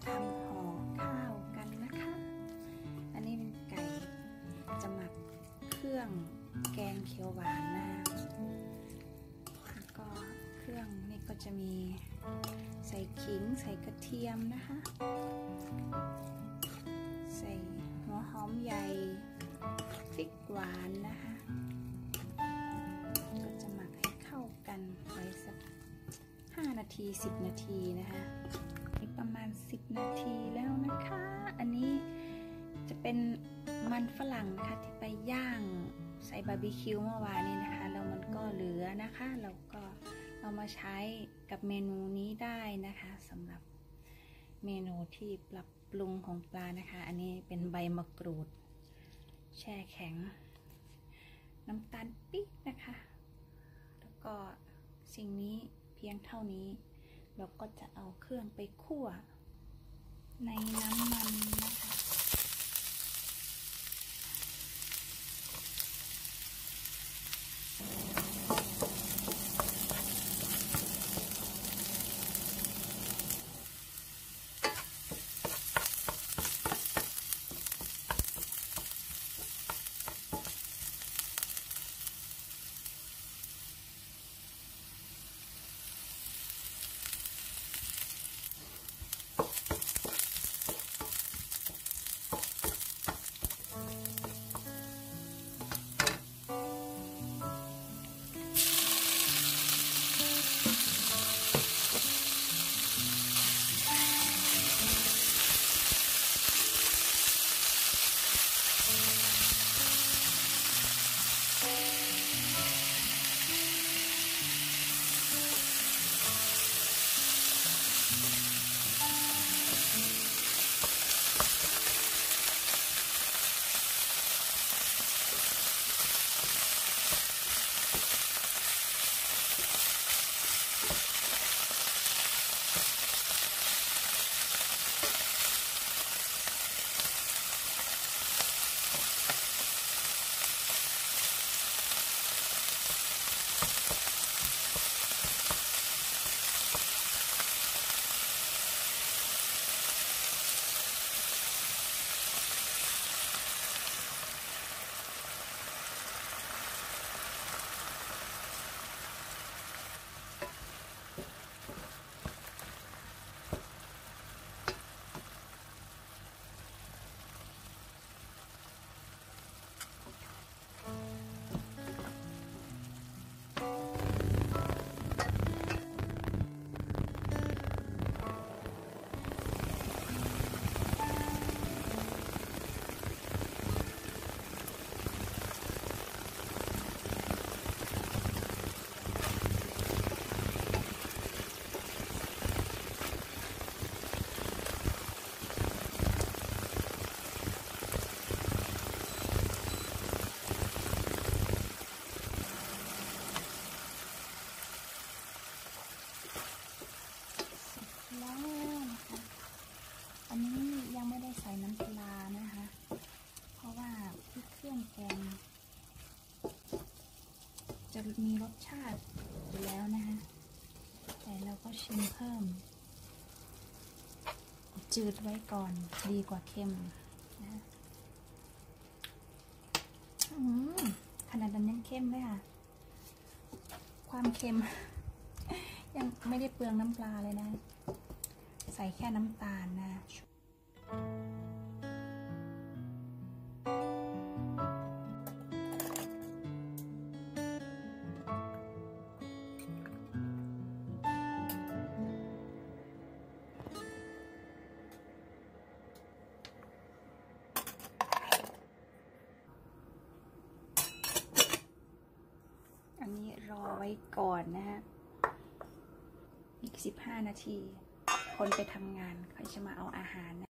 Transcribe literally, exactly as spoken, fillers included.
ทำห่อข้าวกันนะคะอันนี้เป็นไก่จะหมักเครื่องแกงเขียวหวานนะแล้วก็เครื่องนี่ก็จะมีใส่ขิงใส่กระเทียมนะคะใส่หัวหอมใหญ่พริกหวานนะคะก็จะหมักให้เข้ากันไว้สักห้านาทีสิบนาทีนะคะประมาณสิบนาทีแล้วนะคะอันนี้จะเป็นมันฝรั่งนะคะที่ไปย่างใส่บาร์บีคิวเมื่อวานนี้นะคะแล้วมันก็เหลือนะคะเราก็เอามาใช้กับเมนูนี้ได้นะคะสำหรับเมนูที่ปรับปรุงของปลานะคะอันนี้เป็นใบมะกรูดแช่แข็งน้ำตาลปิ๊กนะคะแล้วก็สิ่งนี้เพียงเท่านี้เราก็จะเอาเครื่องไปคั่วในน้ำมันนะคะอันนี้ยังไม่ได้ใส่น้ำปลานะคะเพราะว่าเครื่องแกงจะมีรสชาติอยู่แล้วนะคะแต่เราก็ชิมเพิ่มจืดไว้ก่อนดีกว่าเค็มนะขนาดนั้นยังเค็มเลยค่ะความเค็มยังไม่ได้เปลืองน้ำปลาเลยนะใส่แค่น้ำตาลนะอันนี้รอไว้ก่อนนะฮะอีกสิบห้านาทีคนไปทำงานค่อยจะมาเอาอาหารนะ